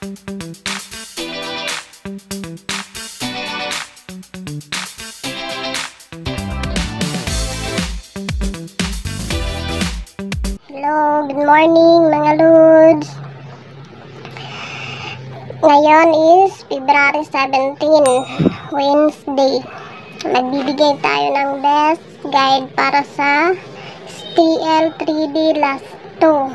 Hello, good morning mga Lods. Ngayon is February 17, Wednesday. Magbibigay tayo ng best guide para sa STL 3D Last 2.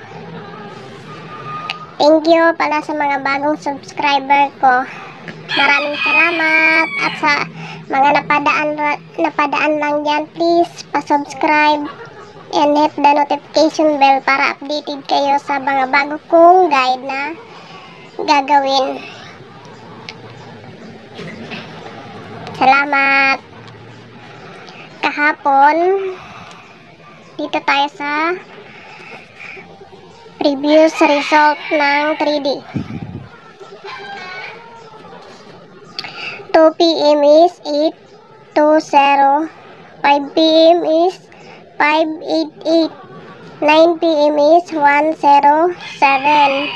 Thank you pala sa mga bagong subscriber ko. Maraming salamat. At sa mga napadaan lang dyan, please pa-subscribe and hit the notification bell para updated kayo sa mga bago kong guide na gagawin. Salamat. Kahapon dito tayo sa previous result ng 3D. 2 PM is 820, 5 PM is 588, 9 PM is 107.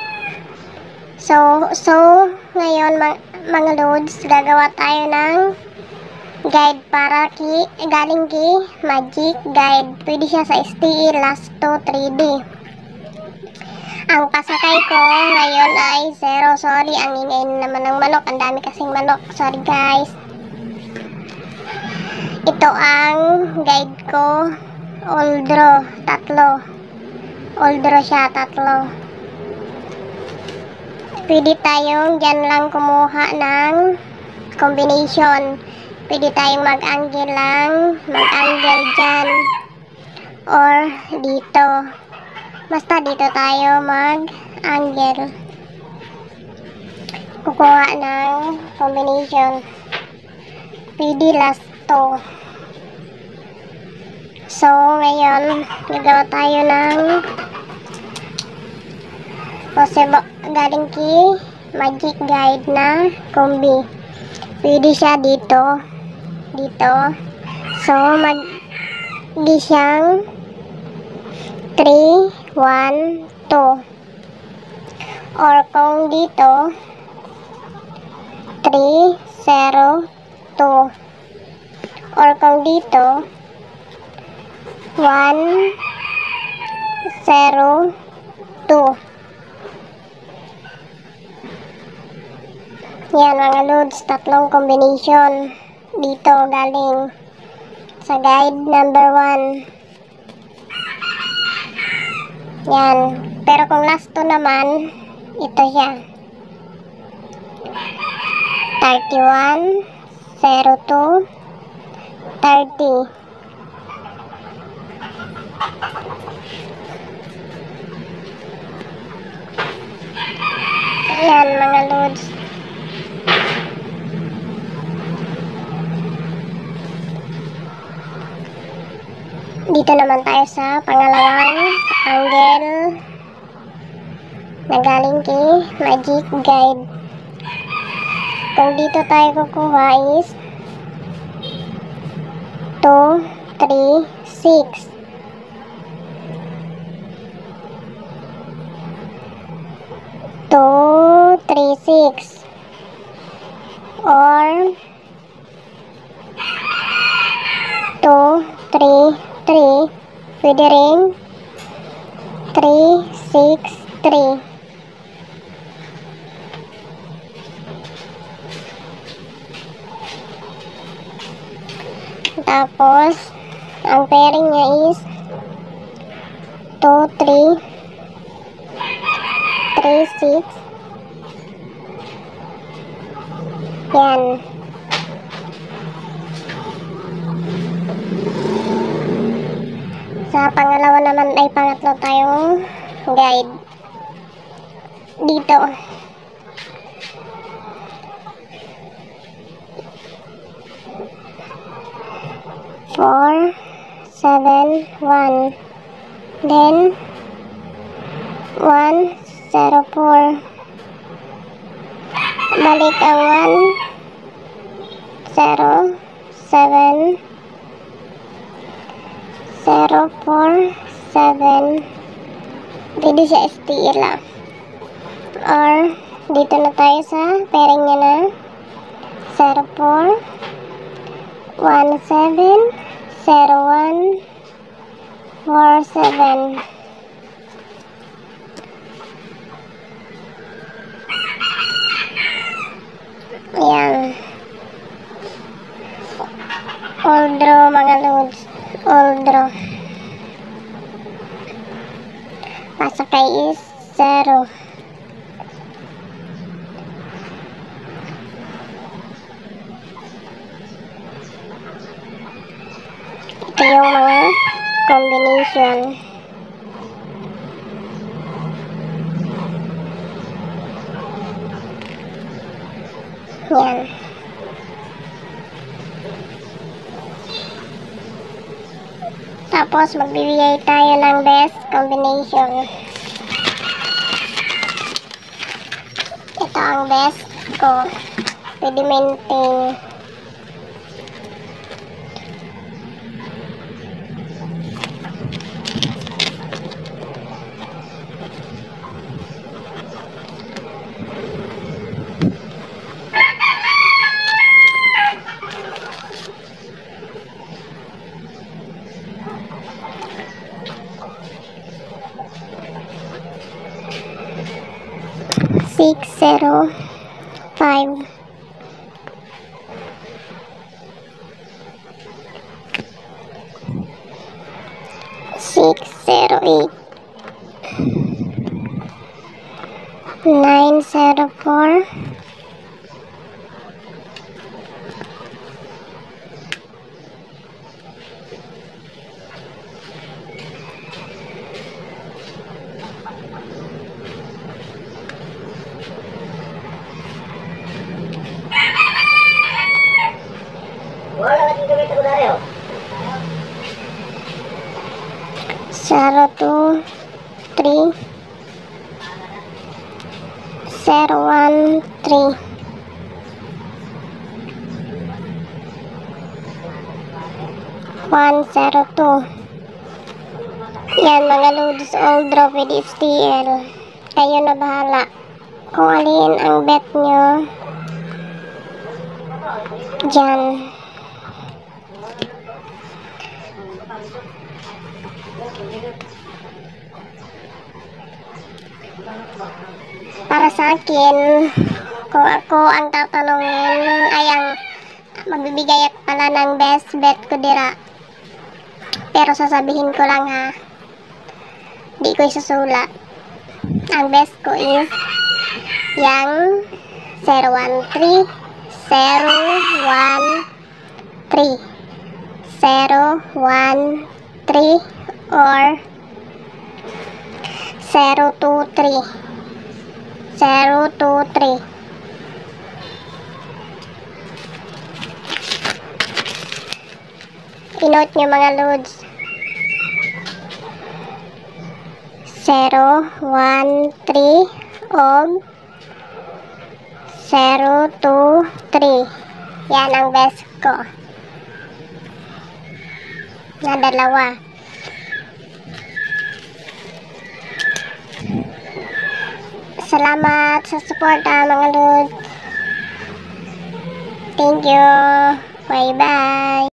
So ngayon mga Lods, gagawa tayo ng guide para galing kay Magic Guide. Pwede siya sa STL Last 2 3D. Ang pasakay ko ngayon ay 0. Sorry, ang ingay naman ng manok. Ang dami kasing manok. Sorry guys. Ito ang guide ko. Oldro, 3. Oldro siya, 3. Pwede tayong dyan lang kumuha ng combination. Pwede tayong mag-angle lang. Mag-angle dyan. Or dito. Basta dito tayo mag-angle. Kukuha ng combination. PD last 2. So, ngayon, nagawa tayo ng possible galing kay Magic Guide na kombi. Pwede siya dito. Dito. So, mag-di siyang 3, 1, 2. Or kung dito 3, 0, 2. Or kung dito 1, 0, 2. Yan mga Lods, 3 combination dito galing sa guide number 1. Yan. Pero kung last 2 naman, ito siya. 31, 02, 30. Yan mga Lods. Dito naman tayo sa pangalawang angle na galing kay Magic Guide. Kung dito tayo kukuha is 2, 3, 6. 2, 3, 6. Or 2, 3, 3. Pwede rin 3, 6, 3. Tapos ang pairing niya is 2, 3, 3, 6. Yan. Sa pangalawa naman ay pangatlo tayong guide. Dito. Four, 7, 1. Then 1, 0, 4. Balik ang 1, 0, 7, 0, 4, 7. Pwede siya STL or Dito na tayo sa pairing niya na 04 17 01 47. Ayan. All draw mga loads. All draw. Pasakay is 0. Ito yung mga combination. Yan. Tapos magbibigay tayo ng best combination. Ito ang best ko. Pwede maintain. Six, 0, 5. Six, 0, 8. 9, 0, 4. 0, 2, 3. 0, 1, 3. 1, 0, 2. Yan mga loads, all draw with STL. Kayo na bahala kung alin ang bet nyo dyan. Para sa akin, kung ako ang tatanungin, ay ang magbibigay pala ng best bet ko dira. Pero sasabihin ko lang ha, di ko isasulat. Ang best ko is yang 013 013 013 or 023 023. I-note nyo mga loads. 013 og 023. Yan ang best ko na dalawa. Salamat sa suporta mga lods. Thank you. Bye bye.